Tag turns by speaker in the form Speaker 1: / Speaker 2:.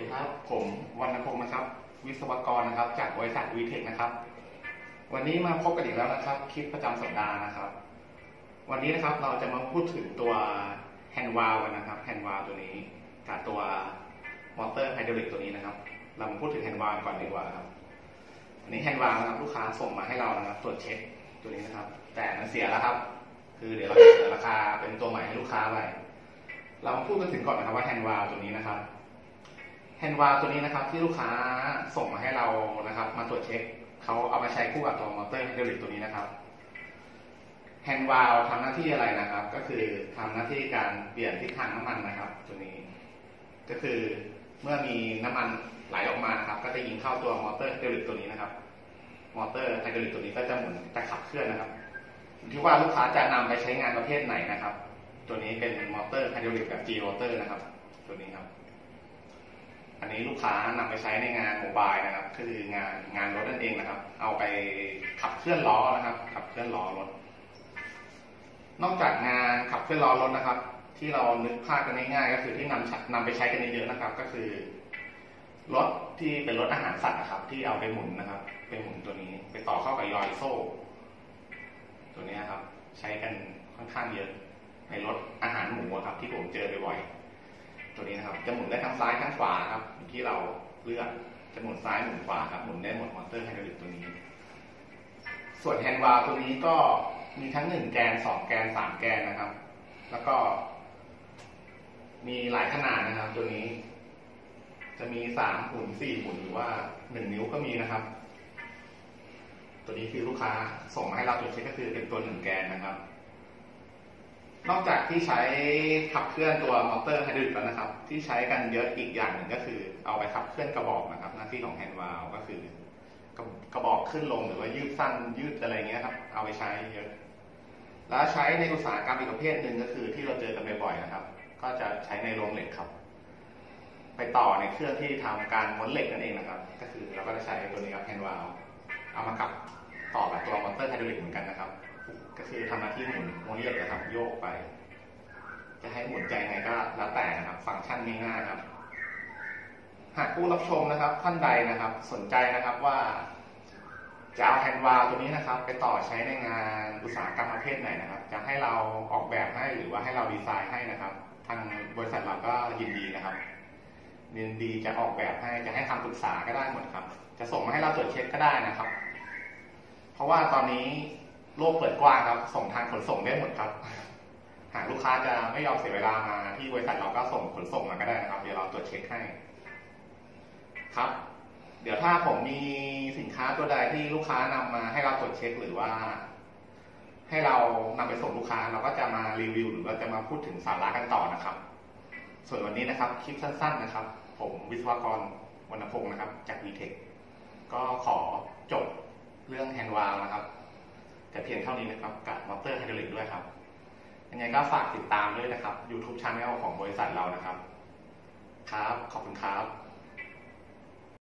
Speaker 1: ดีครับผมวรรณพงศ์นะครับวิศวกรนะครับจากบริษัทวีเทคนะครับวันนี้มาพบกันอีกแล้วนะครับคลิปประจำสัปดาห์นะครับวันนี้นะครับเราจะมาพูดถึงตัวแฮนด์วาล์วนะครับแฮนด์วาล์วตัวนี้กับตัวมอเตอร์ไฮดรอลิกตัวนี้นะครับเรามาพูดถึงแฮนด์วาล์วก่อนดีกว่าครับอันนี้แฮนด์วาล์วนะครับลูกค้าส่งมาให้เรานะครับตรวจเช็คตัวนี้นะครับแต่มันเสียแล้วครับคือเดี๋ยวเราจะเสนอราคาเป็นตัวใหม่ให้ลูกค้าไปเรามาพูดกันถึงก่อนนะครับว่าแฮนด์วาล์วตัวนี้นะครับแฮนด์วาล์วตัวนี้นะครับที่ลูกค้าส่งมาให้เรานะครับมาตรวจเช็คเขาเอามาใช้คู่กับตัวมอเตอร์ไฮดรอลิกตัวนี้นะครับแฮนด์วาล์วทำหน้าที่อะไรนะครับก็คือทำหน้าที่การเปลี่ยนทิศทางน้ำมันนะครับตัวนี้ก็คือเมื่อมีน้ำมันไหลออกมานะครับก็จะยิงเข้าตัวมอเตอร์ไฮดรอลิกตัวนี้นะครับมอเตอร์ไฮดรอลิกตัวนี้ก็จะหมุนจะขับเคลื่อนนะครับที่ว่าลูกค้าจะนำไปใช้งานประเภทไหนนะครับตัวนี้เป็นมอเตอร์ไฮดรอลิกแบบ G motor นะครับตัวนี้ครับอันนี้ลูกค้านำไปใช้ในงานโมบายนะครับคืองานรถนั่นเองนะครับเอาไปขับเคลื่อนล้อนะครับขับเคลื่อนล้อรถนอกจากงานขับเคลื่อนล้อรถนะครับที่เรานึกภาพกันง่ายๆก็คือที่นำไปใช้กันเยอะๆนะครับก็คือรถที่เป็นรถอาหารสัตว์นะครับที่เอาไปหมุนนะครับไปหมุนตัวนี้ไปต่อเข้ากับยอยโซ่ตัวนี้ครับใช้กันค่อนข้างเยอะในรถอาหารหมูครับที่ผมเจอบ่อยๆตัวนี้นะครับจะหมุนได้ทั้งซ้ายทั้งขวาครับที่เราเลือกจะหมุนซ้ายหมุนขวาครับหมุนได้หมดมอเตอร์ไฮดรอลิกตัวนี้ส่วนแฮนด์วาล์วตัวนี้ก็มีทั้ง1แกน2แกน3แกนนะครับแล้วก็มีหลายขนาดนะครับตัวนี้จะมี3หุ่น4หุ่นหรือว่า1นิ้วก็มีนะครับตัวนี้คือลูกค้าส่งมาให้เราตรวจเช็คก็คือเป็นตัว1แกนนะครับนอกจากที่ใช้ขับเคลื่อนตัวมอเตอร์ไฮดรอลิกแล้วนะครับที่ใช้กันเยอะอีกอย่างหนึ่งก็คือเอาไปขับเคลื่อนกระบอกนะครับหน้าที่ของแฮนด์วาล์วก็คือกระบอกขึ้นลงหรือว่ายืดสั้นยืดอะไรเงี้ยครับเอาไปใช้เยอะแล้วใช้ในอุตสาหกรรมอีกประเภทหนึ่งก็คือที่เราเจอกันบ่อยๆนะครับก็จะใช้ในโรงเหล็กครับไปต่อในเครื่องที่ทำการม้วนเหล็กนั่นเองนะครับก็คือเราก็จะใช้ตัวนี้ครับแฮนด์วาล์วเอามากับต่อกับตัวมอเตอร์ไฮดรอลิกเหมือนกันนะครับก็คือทำหน้าที่หมุนม้วนเหล็กนะครับโยกไปจะให้หมุนใจไงก็แล้วแต่นะครับฟังก์ชันง่ายๆครับหากผู้รับชมนะครับท่านใดนะครับสนใจนะครับว่าจะเอาแฮนด์วาล์วตัวนี้นะครับไปต่อใช้ในงานอุตสาหกรรมประเภทไหนนะครับจะให้เราออกแบบให้หรือว่าให้เราดีไซน์ให้นะครับทางบริษัทเราก็ยินดีนะครับยินดีจะออกแบบให้จะให้คำปรึกษาก็ได้หมดครับจะส่งมาให้เราตรวจเช็คก็ได้นะครับเพราะว่าตอนนี้โลกเปิดกว้างครับส่งทางขนส่งได้หมดครับหากลูกค้าจะไม่ยอมเสียเวลามาที่บริษัทเราก็ส่งขนส่งมาก็ได้นะครับเดี๋ยวเราตรวจเช็คให้ครับเดี๋ยวถ้าผมมีสินค้าตัวใดที่ลูกค้านำมาให้เราตรวจเช็คหรือว่าให้เรานำไปส่งลูกค้าเราก็จะมารีวิวหรือว่าจะมาพูดถึงสาระกันต่อนะครับส่วนวันนี้นะครับคลิปสั้นๆนะครับผมวิศวกรวรรณพงศ์นะครับจากวีเทคก็ขอจบเรื่องแฮนด์วาล์วนะครับแต่เพียงเท่านี้นะครับกับมอเตอร์ไฮดรอลิกด้วยครับยังไงก็ฝากติดตามด้วยนะครับ YouTube Channel ของบริษัทเรานะครับครับขอบคุณครับ